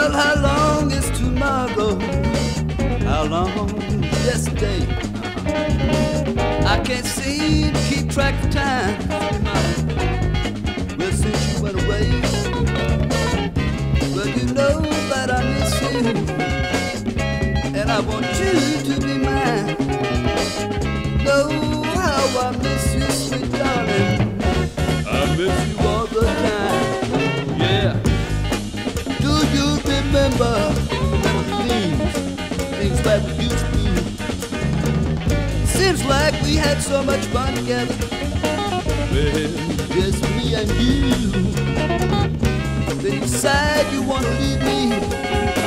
Well, how long is tomorrow? How long is yesterday? I can't seem to keep track of time. Well, since you went away, well, you know that I miss you, and I want you to be mine. Know how I miss you, sweet darling. I miss you all the time. Yeah. Do you remember things that we used to do? Seems like we had so much fun together. Well, just me and you. Then you decide you want to leave me.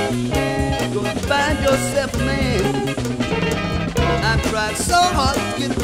You're gonna find yourself a man. I'm trying so hard to get